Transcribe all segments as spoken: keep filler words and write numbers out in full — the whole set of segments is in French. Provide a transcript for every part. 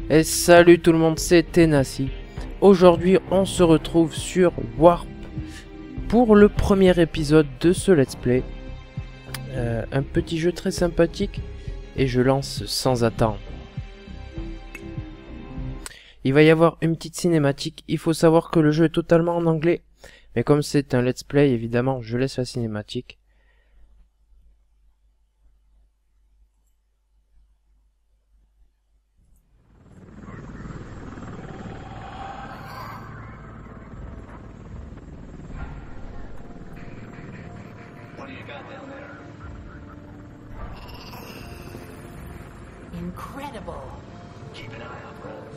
Et salut tout le monde, c'est Tenassi. Aujourd'hui, on se retrouve sur Warp pour le premier épisode de ce let's play. Euh, un petit jeu très sympathique et je lance sans attendre. Il va y avoir une petite cinématique. Il faut savoir que le jeu est totalement en anglais, mais comme c'est un let's play, évidemment, je laisse la cinématique. Incredible. Keep an eye out, Rose.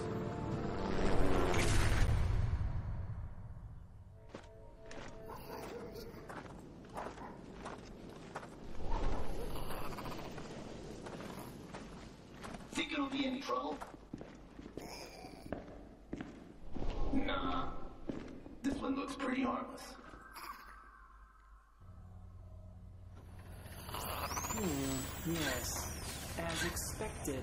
Think it'll be any trouble? Nah. This one looks pretty harmless. Hmm, yes. As expected.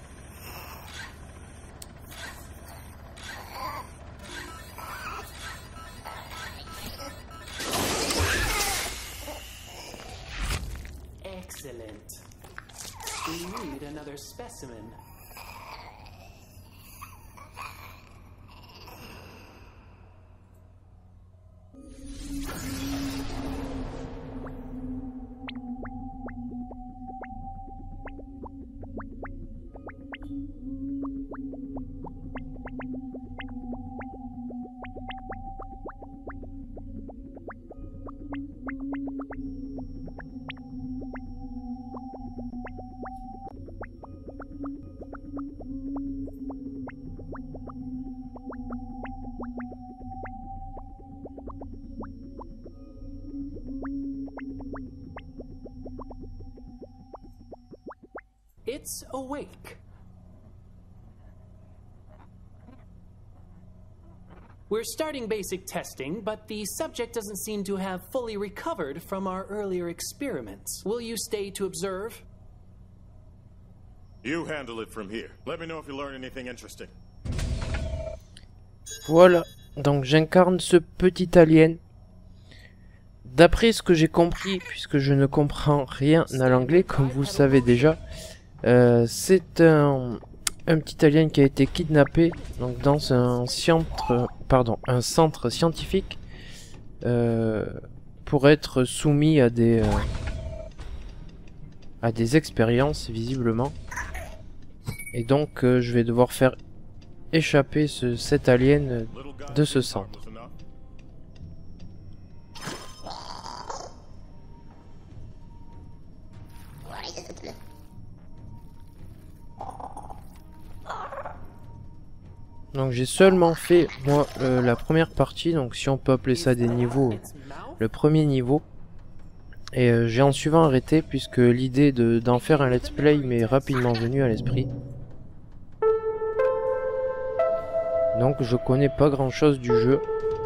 Excellent. We need another specimen. It's awake. We're starting basic testing, but the subject doesn't seem to have fully recovered from our earlier experiments. Will you stay to observe? You handle it from here. Let me know if you learn anything interesting. Voilà, donc j'incarne ce petit alien. D'après ce que j'ai compris, puisque je ne comprends rien à l'anglais, comme vous le savez déjà, euh, c'est un, un petit alien qui a été kidnappé donc dans un centre, pardon, un centre scientifique euh, pour être soumis à des, euh, à des expériences visiblement. Et donc euh, je vais devoir faire échapper ce, cet alien de ce centre. Donc j'ai seulement fait moi euh, la première partie, donc si on peut appeler ça des niveaux, le premier niveau. Et euh, j'ai en suivant arrêté puisque l'idée de d'en faire un let's play m'est rapidement venue à l'esprit. Donc je connais pas grand chose du jeu.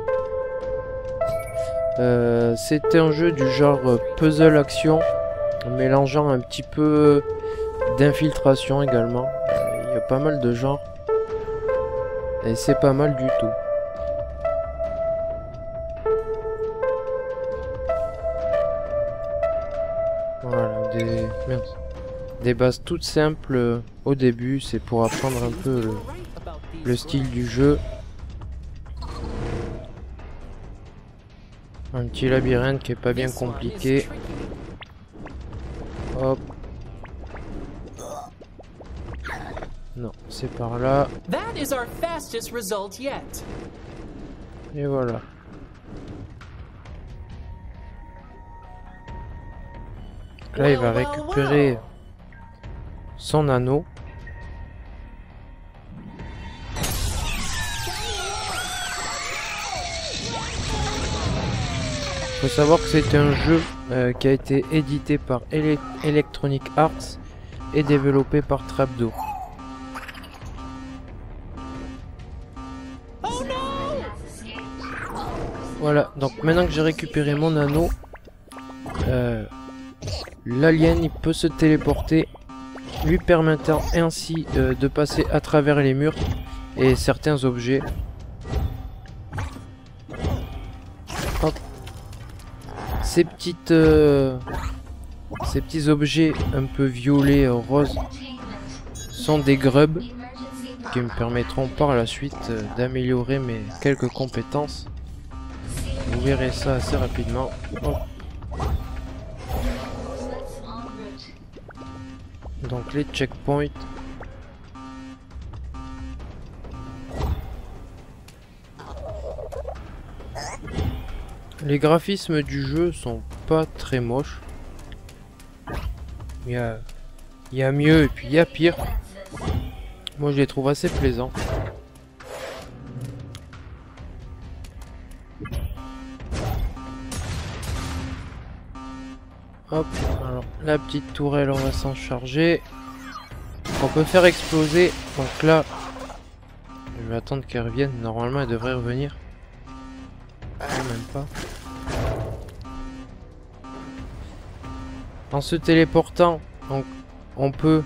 Euh, c'est un jeu du genre puzzle action, mélangeant un petit peu d'infiltration également. Il euh, y a pas mal de genres. Et c'est pas mal du tout. Voilà, des, merde. Des bases toutes simples euh, au début, c'est pour apprendre un peu le, le style du jeu. Un petit labyrinthe qui est pas bien compliqué. Hop. Non, c'est par là. That is our fastest result yet. Et voilà. Là, il va récupérer son anneau. Il faut savoir que c'est un jeu euh, qui a été édité par Ele- Electronic Arts et développé par Trapdoor. Voilà, donc maintenant que j'ai récupéré mon anneau, euh, l'alien il peut se téléporter lui permettant ainsi euh, de passer à travers les murs et certains objets. Hop. Ces petites, euh, ces petits objets un peu violets, euh, roses, sont des grubs qui me permettront par la suite euh, d'améliorer mes quelques compétences. Vous verrez ça assez rapidement. Hop. Donc les checkpoints. Les graphismes du jeu sont pas très moches. Il y a, il y a mieux et puis il y a pire. Moi je les trouve assez plaisants. Hop, alors la petite tourelle on va s'en charger. On peut faire exploser. Donc là, je vais attendre qu'elle revienne. Normalement elle devrait revenir. Ah, même pas. En se téléportant, donc, on peut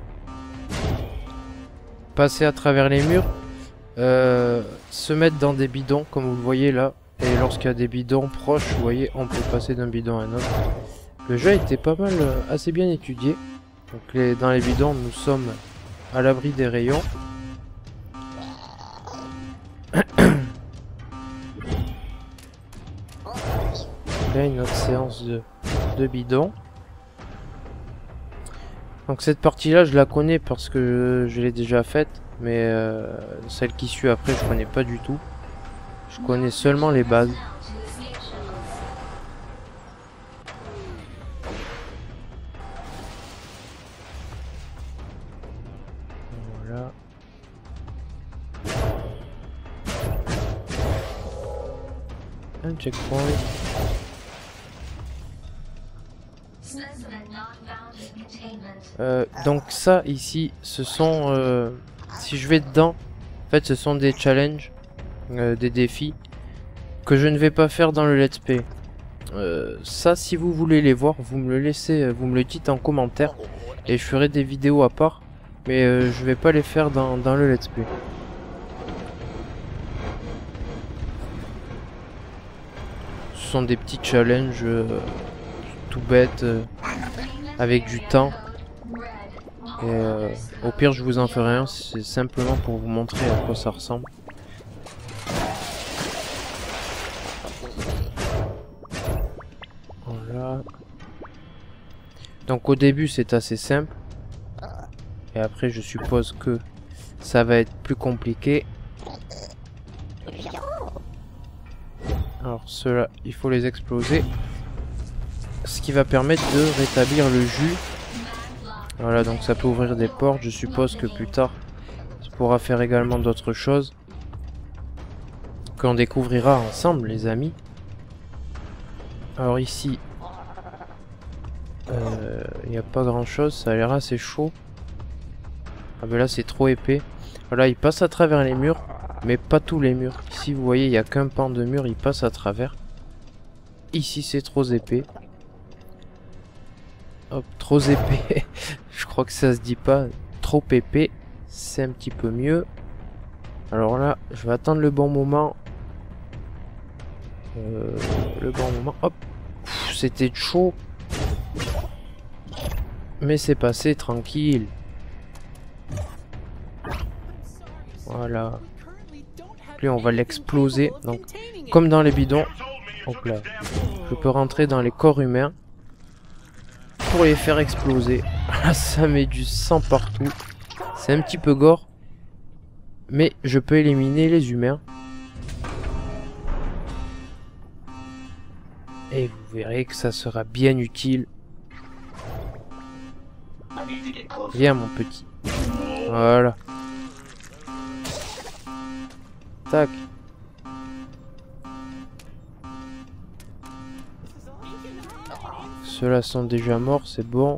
passer à travers les murs, euh, se mettre dans des bidons comme vous le voyez là. Et lorsqu'il y a des bidons proches, vous voyez, on peut passer d'un bidon à un autre. Le jeu était pas mal, euh, assez bien étudié. Donc les, dans les bidons, nous sommes à l'abri des rayons. Là, une autre séance de, de bidons. Donc cette partie-là, je la connais parce que je, je l'ai déjà faite. Mais euh, celle qui suit après, je connais pas du tout. Je connais seulement les bases. Voilà. Un checkpoint. Euh, donc ça ici, ce sont, euh, si je vais dedans, en fait ce sont des challenges, euh, des défis que je ne vais pas faire dans le let's play. Euh, ça, si vous voulez les voir, vous me le laissez, vous me le dites en commentaire et je ferai des vidéos à part, mais euh, je vais pas les faire dans, dans le let's play. Ce sont des petits challenges euh, tout bêtes, euh, avec du temps. Et euh, au pire je vous en ferai un, c'est simplement pour vous montrer à quoi ça ressemble. Voilà. Donc au début c'est assez simple. Et après je suppose que ça va être plus compliqué. Alors ceux-là, il faut les exploser. Ce qui va permettre de rétablir le jus. Voilà, donc ça peut ouvrir des portes. Je suppose que plus tard, ça pourra faire également d'autres choses qu'on découvrira ensemble, les amis. Alors ici, il euh, n'y a pas grand chose. Ça a l'air assez chaud. Ah ben là, c'est trop épais. Voilà, il passe à travers les murs, mais pas tous les murs. Ici, vous voyez, il n'y a qu'un pan de mur, il passe à travers. Ici, c'est trop épais. Hop, trop épais. Je crois que ça se dit pas. Trop épais, c'est un petit peu mieux. Alors là, je vais attendre le bon moment. Euh, le bon moment. Hop, c'était chaud. Mais c'est passé tranquille. Voilà. Puis on va l'exploser. Donc, comme dans les bidons. Hop là. Je peux rentrer dans les corps humains pour les faire exploser. Ça met du sang partout. C'est un petit peu gore. Mais je peux éliminer les humains. Et vous verrez que ça sera bien utile. Viens mon petit. Voilà. Tac. Ceux-là sont déjà morts, c'est bon.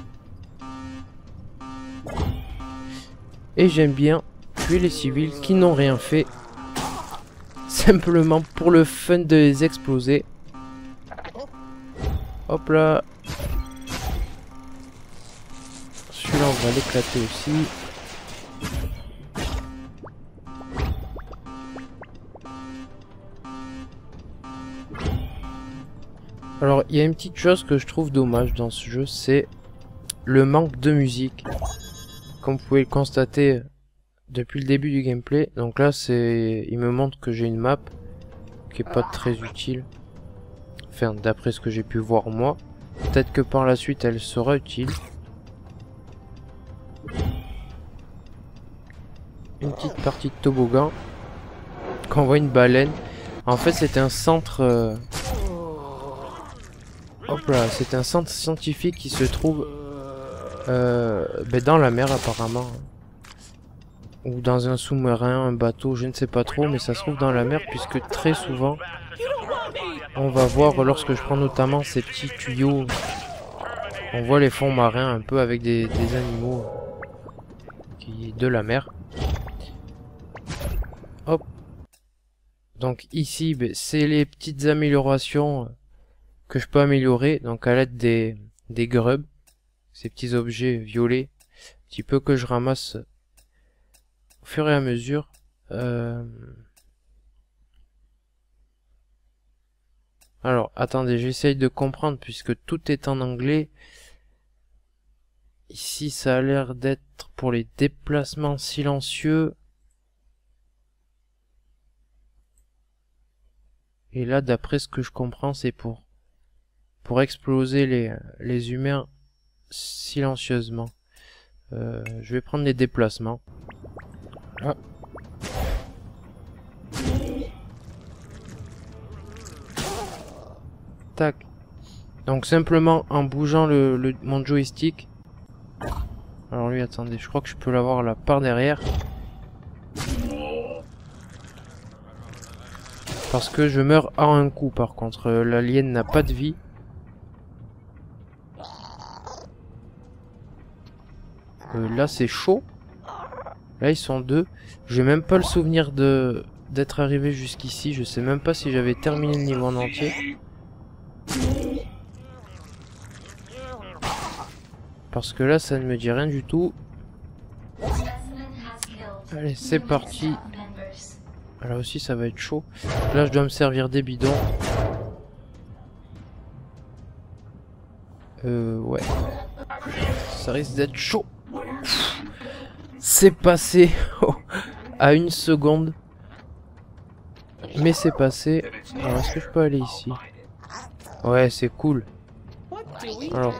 Et j'aime bien tuer les civils qui n'ont rien fait. Simplement pour le fun de les exploser. Hop là. celui-là on va l'éclater aussi. Alors il y a une petite chose que je trouve dommage dans ce jeu, c'est le manque de musique. Comme vous pouvez le constater depuis le début du gameplay. Donc là c'est, il me montre que j'ai une map qui est pas très utile. Enfin d'après ce que j'ai pu voir moi. Peut-être que par la suite elle sera utile. Une petite partie de toboggan. Quand on voit une baleine. En fait c'est un centre... Euh... Hop là, c'est un centre scientifique qui se trouve euh, ben dans la mer apparemment. Ou dans un sous-marin, un bateau, je ne sais pas trop, mais ça se trouve dans la mer puisque très souvent on va voir, lorsque je prends notamment ces petits tuyaux, on voit les fonds marins un peu avec des, des animaux qui de la mer. Hop. Donc ici, ben, c'est les petites améliorations que je peux améliorer, donc à l'aide des, des grubs, ces petits objets violets, un petit peu que je ramasse au fur et à mesure. Euh... Alors, attendez, j'essaye de comprendre puisque tout est en anglais. Ici, ça a l'air d'être pour les déplacements silencieux. Et là, d'après ce que je comprends, c'est pour pour exploser les, les humains silencieusement. Euh, je vais prendre les déplacements. Ah. Tac. Donc simplement en bougeant le, le, mon joystick. Alors lui, attendez, je crois que je peux l'avoir là par derrière. Parce que je meurs en un coup par contre. L'alien n'a pas de vie. Euh, là c'est chaud. Là ils sont deux. J'ai même pas le souvenir de d'être arrivé jusqu'ici. Je sais même pas si j'avais terminé le niveau en entier. Parce que là ça ne me dit rien du tout. Allez c'est parti. Là aussi ça va être chaud. Là je dois me servir des bidons. Euh ouais. Ça risque d'être chaud. C'est passé à une seconde. Mais c'est passé. Alors est-ce que je peux aller ici? Ouais c'est cool. Alors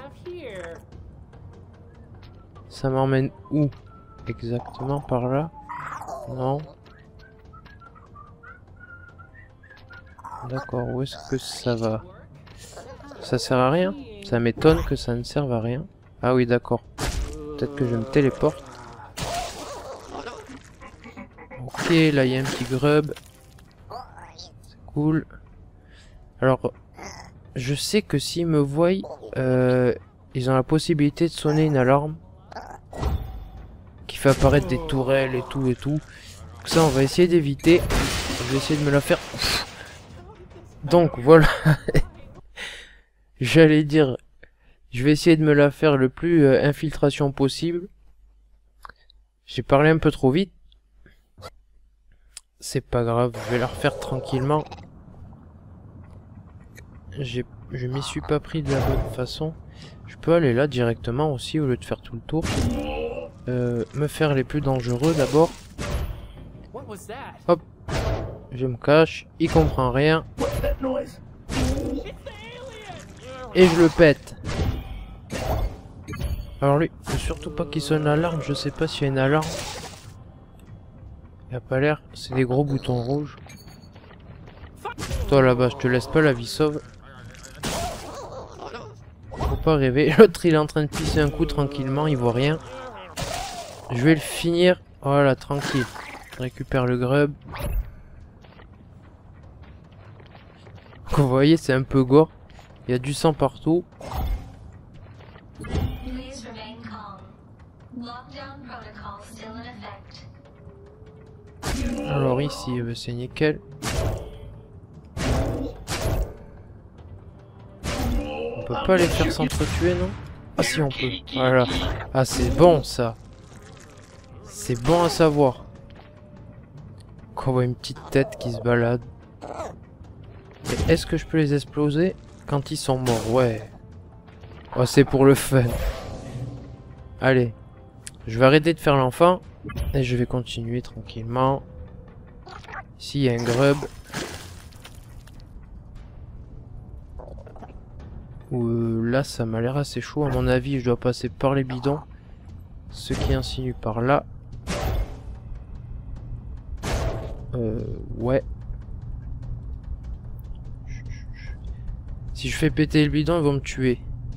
ça m'emmène où? Exactement par là? Non. D'accord, où est-ce que ça va? Ça sert à rien? Ça m'étonne que ça ne serve à rien. Ah oui d'accord. Peut-être que je me téléporte. Ok, là il y a un petit grub. C'est cool. Alors, je sais que s'ils me voient, euh, ils ont la possibilité de sonner une alarme qui fait apparaître des tourelles et tout et tout. Donc ça, on va essayer d'éviter. Je vais essayer de me la faire. Donc voilà. J'allais dire, je vais essayer de me la faire le plus euh, infiltration possible. J'ai parlé un peu trop vite. C'est pas grave, je vais la refaire tranquillement. J'ai, je m'y suis pas pris de la bonne façon. Je peux aller là directement aussi au lieu de faire tout le tour. Euh, me faire les plus dangereux d'abord. Hop. Je me cache, il comprend rien. Et je le pète. Alors lui, faut surtout pas qu'il sonne l'alarme, je sais pas s'il y a une alarme. Il a pas l'air, c'est des gros boutons rouges. Toi là-bas, je te laisse pas la vie sauve. Faut pas rêver, l'autre il est en train de pisser un coup tranquillement, il voit rien. Je vais le finir, voilà, tranquille. Je récupère le grub. Vous voyez, c'est un peu gore. Il y a du sang partout. Alors ici, c'est nickel. On peut pas les faire s'entretuer, non? Ah si on peut. Voilà. Ah c'est bon ça. C'est bon à savoir. Qu'on voit une petite tête qui se balade. Mais est-ce que je peux les exploser quand ils sont morts? Ouais. Oh, c'est pour le fun. Allez. Je vais arrêter de faire l'enfant. Et je vais continuer tranquillement. Ici il y a un grub. Euh, là ça m'a l'air assez chaud. À mon avis je dois passer par les bidons. Ce qui insinue par là. Euh, ouais. Si je fais péter le bidon, ils vont me tuer.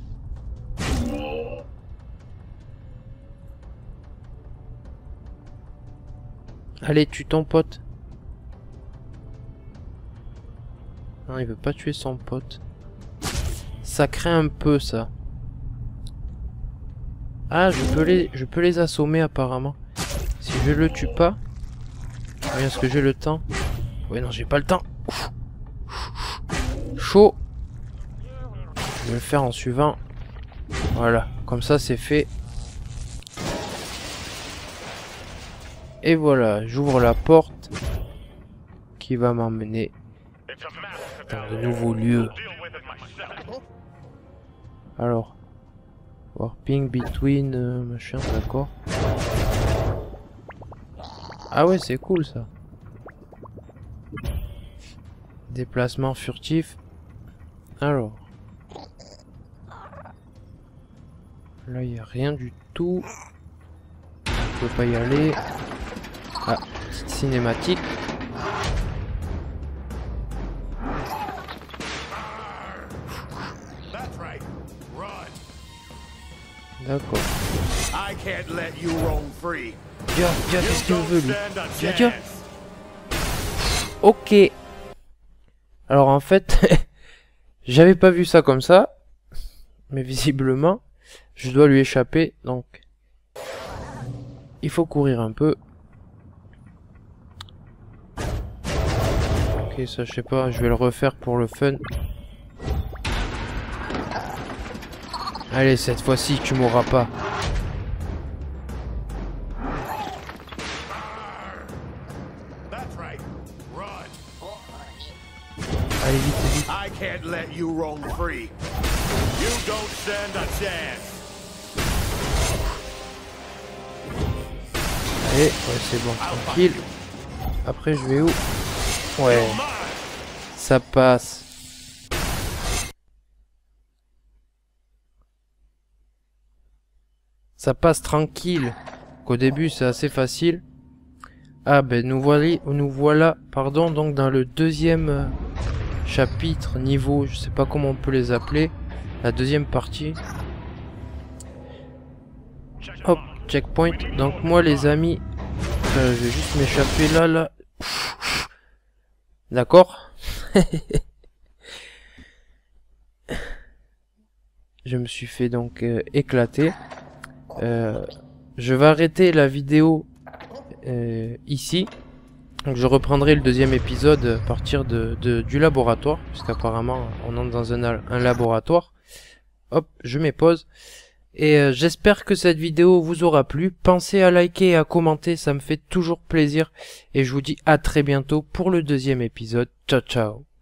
Allez, tue ton pote. Non, il veut pas tuer son pote. Ça craint un peu, ça. Ah, je peux les, je peux les assommer, apparemment. Si je le tue pas... Est-ce que j'ai le temps? Ouais, non, j'ai pas le temps. Ouf. Chaud. Je vais le faire en suivant. Voilà, comme ça c'est fait. Et voilà, j'ouvre la porte qui va m'emmener dans de nouveaux lieux. Alors, warping between euh, machin, d'accord. Ah ouais, c'est cool ça. Déplacement furtif. Alors. Là, il n'y a rien du tout. Je peux pas y aller. Ah, petite cinématique. D'accord. Tiens, tiens, qu'est-ce qu'il me veut lui? Tiens, tiens. Ok. Alors en fait, j'avais pas vu ça comme ça. Mais visiblement, je dois lui échapper. Donc, il faut courir un peu. Ok, ça je sais pas, je vais le refaire pour le fun. Allez, cette fois-ci, tu mourras pas. Allez, vite, vite. Allez, ouais, c'est bon, tranquille. Après, je vais où? Ouais, ça passe. Ça passe tranquille. Qu'au début, c'est assez facile. Ah ben nous voilà, nous voilà, pardon, donc dans le deuxième euh, chapitre, niveau, je sais pas comment on peut les appeler, la deuxième partie. Hop, checkpoint. Donc moi les amis, euh, je vais juste m'échapper là, là. D'accord. Je me suis fait donc euh, éclater. Euh, je vais arrêter la vidéo euh, ici. Donc je reprendrai le deuxième épisode à partir de, de du laboratoire, puisqu'apparemment on entre dans un, un laboratoire. Hop, je mets pause. Et euh, j'espère que cette vidéo vous aura plu. Pensez à liker et à commenter, ça me fait toujours plaisir. Et je vous dis à très bientôt pour le deuxième épisode. Ciao ciao.